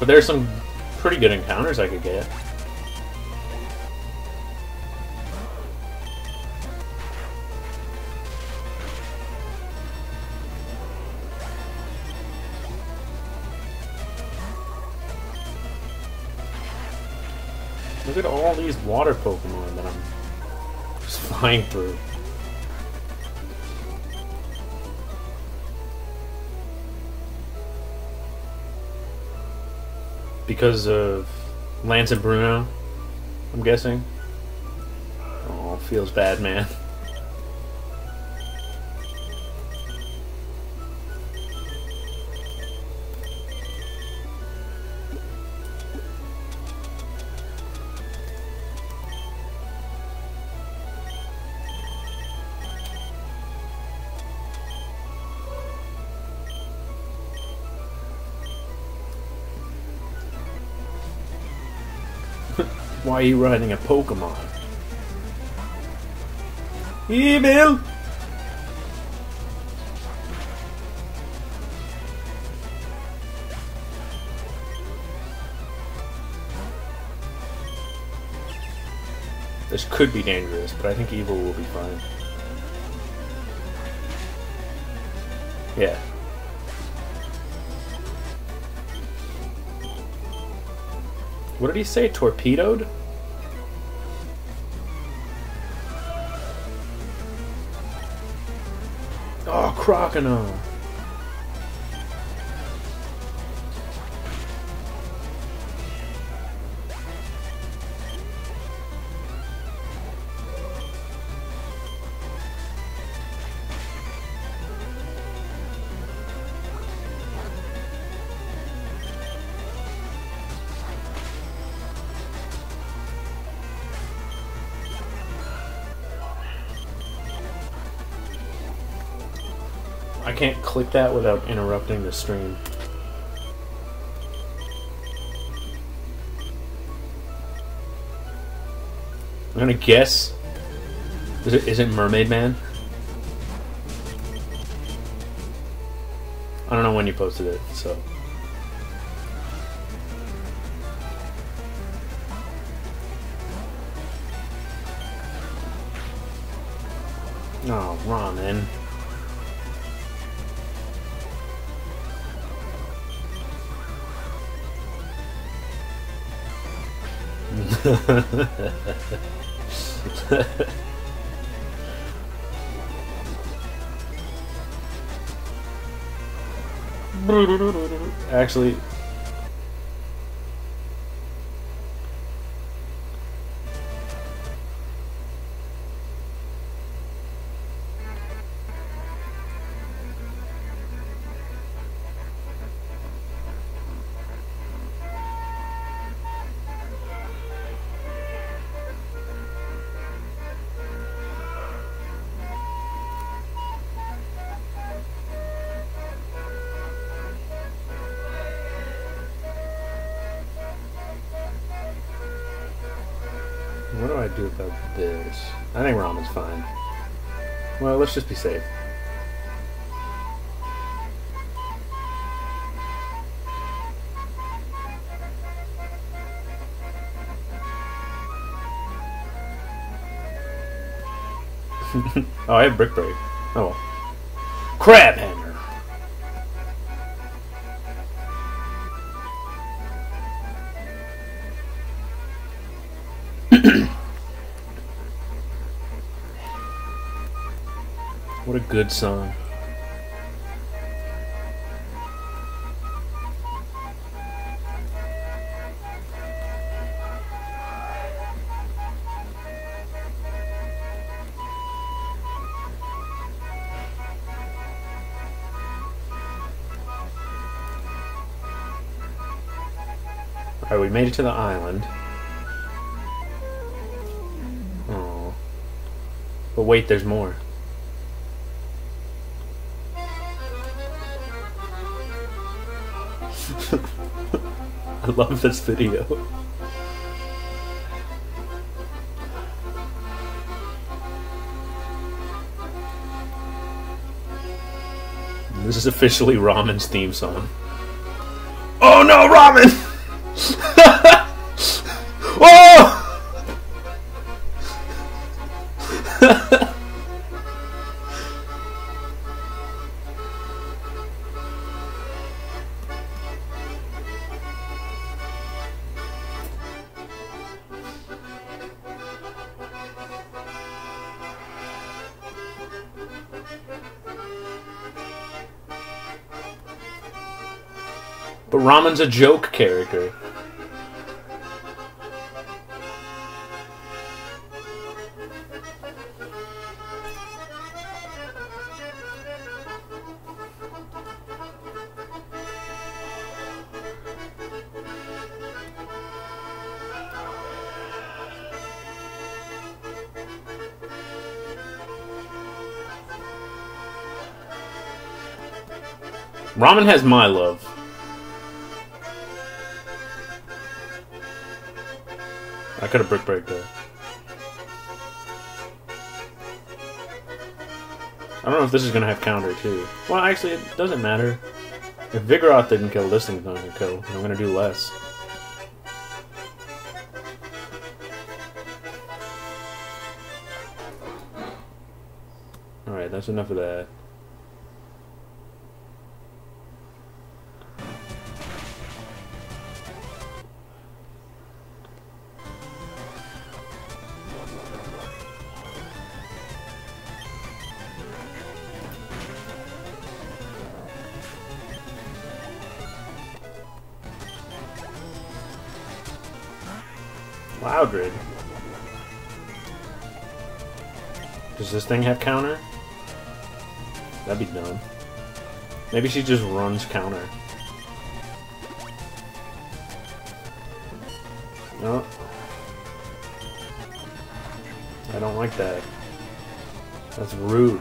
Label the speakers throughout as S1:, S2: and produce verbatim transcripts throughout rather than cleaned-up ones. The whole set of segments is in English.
S1: But there's some pretty good encounters I could get. Look at all these water Pokemon that I'm just flying through. Because of Lance and Bruno, I'm guessing. Oh, feels bad, man. Why are you riding a Pokemon? Evil! This could be dangerous, but I think Evil will be fine. Yeah. What did he say? Torpedoed? Oh, Croconaw! I can't click that without interrupting the stream. I'm gonna guess. Is it, is it Mermaid Man? I don't know when you posted it, so. Oh, ramen. Actually, what do I do about this? I think ramen's fine. Well, let's just be safe. Oh, I have Brick Break. Oh well. Crab Hammer! What a good song. Alright, we made it to the island. Oh. But wait, there's more. I love this video. This is officially Ramen's theme song. Oh no, Ramen! But Ramen's a joke character. Ramen has my love. I could have brick break though. I don't know if this is gonna have counter too. Well, actually, it doesn't matter. If Vigoroth didn't kill, this thing's not gonna kill. I'm gonna do less. Alright, that's enough of that. Loudred. Does this thing have counter? That'd be dumb. Maybe she just runs counter. No. I don't like that. That's rude.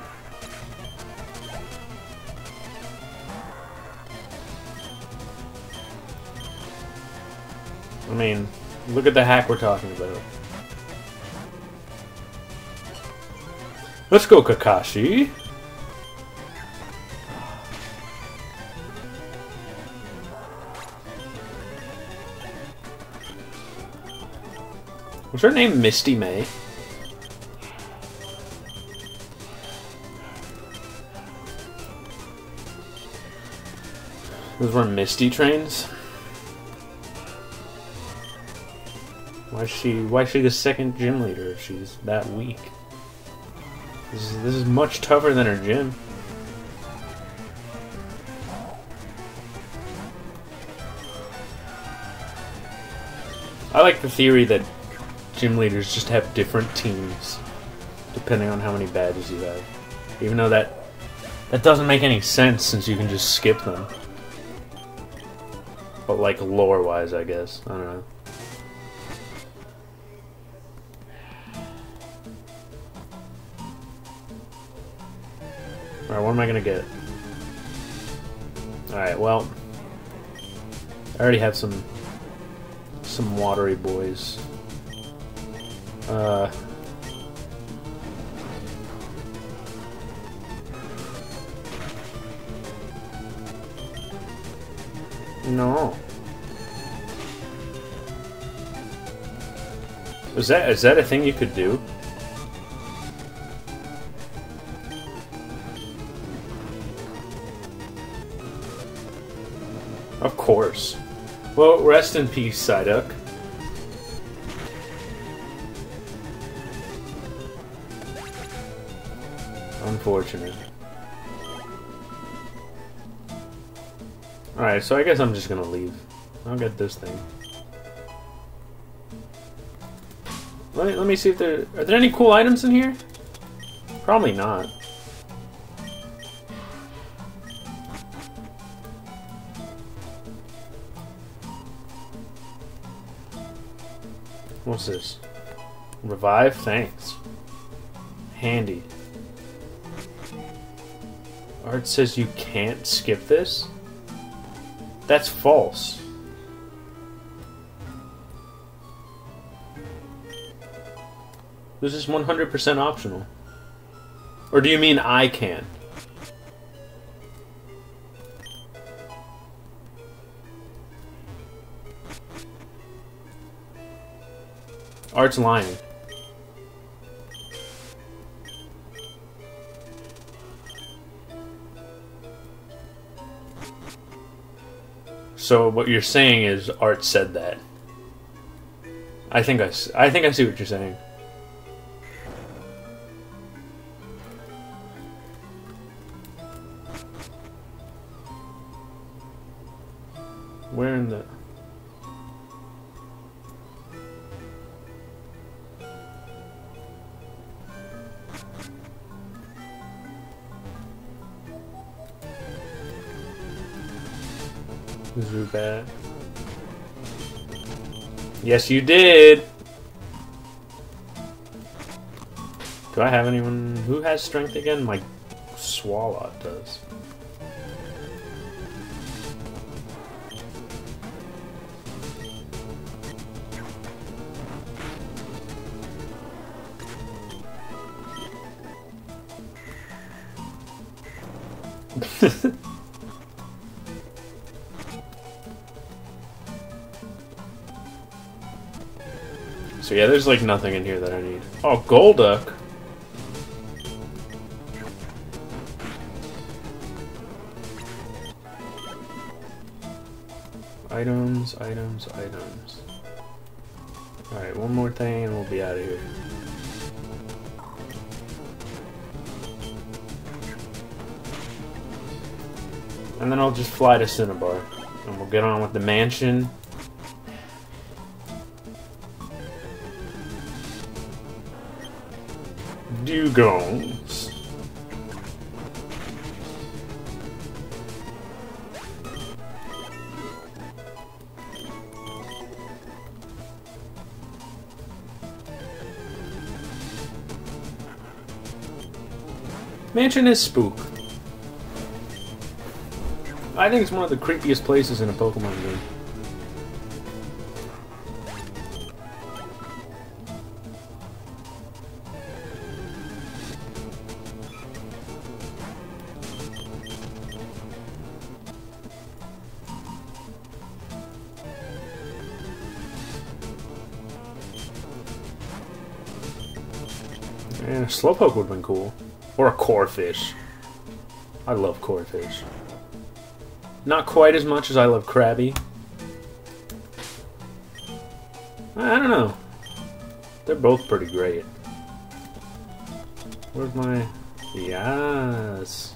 S1: I mean, look at the hack we're talking about. Let's go, Kakashi. Was her name Misty May? Those were Misty trains? Why is she why is she the second gym leader if she's that weak? This is, this is much tougher than her gym. I like the theory that gym leaders just have different teams depending on how many badges you have. Even though that that doesn't make any sense since you can just skip them. But like lore wise, I guess. I don't know. Alright, what am I gonna get? Alright, well, I already have some some watery boys. Uh No. Is that is that a thing you could do? Of course. Well, rest in peace, Psyduck. Unfortunate. Alright, so I guess I'm just gonna leave. I'll get this thing. Let me, let me see if there... Are there any cool items in here? Probably not. What's this? Revive? Thanks. Handy. Art says you can't skip this? That's false. This is one hundred percent optional. Or do you mean I can? Art's lying. So what you're saying is Art said that. I think I, s- I think I see what you're saying. where in the... Zubat. Yes, you did! Do I have anyone who has strength again? My Swalot does. So yeah, there's like nothing in here that I need. Oh, Golduck! Items, items, items. Alright, one more thing and we'll be out of here. And then I'll just fly to Cinnabar. And we'll get on with the mansion. Dugongs. Mansion is spook. I think it's one of the creepiest places in a Pokemon game. Yeah, Slowpoke would have been cool. Or a Corphish. I love Corphish. Not quite as much as I love Krabby. I don't know. They're both pretty great. Where's my... Yes.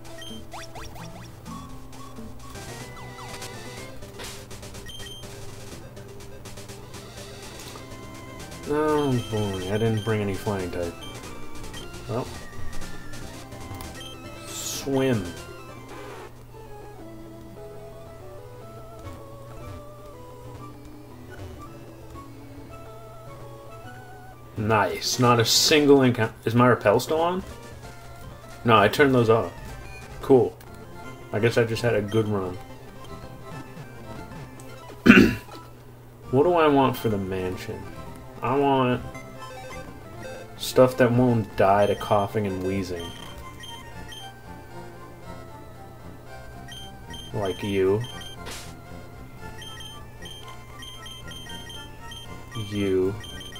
S1: Oh boy, I didn't bring any flying type. Well. Swim. Nice. Not a single encounter. Is my repel still on? No, I turned those off. Cool. I guess I just had a good run. What do I want for the mansion? I want stuff that won't die to coughing and wheezing. Like you. You.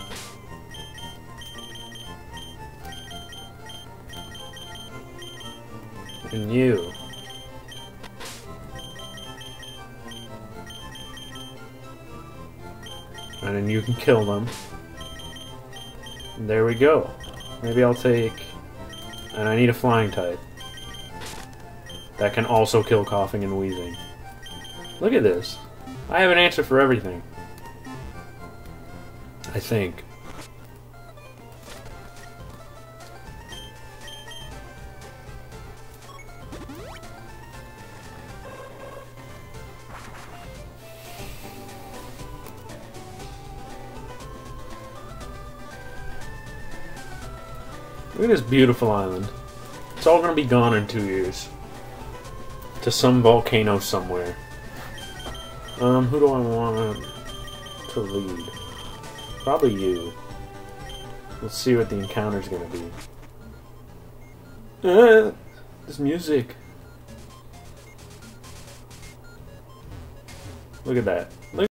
S1: And you. And then you can kill them. And there we go. Maybe I'll take... And I need a flying type. That can also kill coughing and wheezing. Look at this. I have an answer for everything. I think. Look at this beautiful island. It's all gonna be gone in two years. To some volcano somewhere. Um, who do I want to lead? Probably you. Let's see what the encounter's gonna be. Ah, this music. Look at that. Look